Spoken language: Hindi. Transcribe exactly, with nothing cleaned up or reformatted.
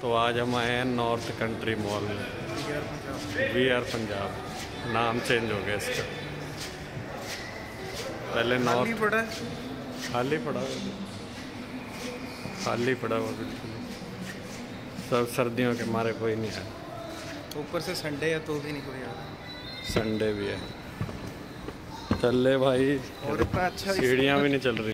तो आज हम आए हैं नॉर्थ कंट्री मॉल में, वी आर पंजाब, नाम चेंज हो गया इसका। पहले नॉर्थ पड़ा खाली पड़ा खाली पड़ा हुआ बिल्कुल, सब सर्दियों के मारे कोई नहीं है। ऊपर से संडे है तो भी नहीं कोई आ रहा। संडे भी है। चल ले भाई, और इतना अच्छा सीढ़ियाँ भी नहीं चल रही।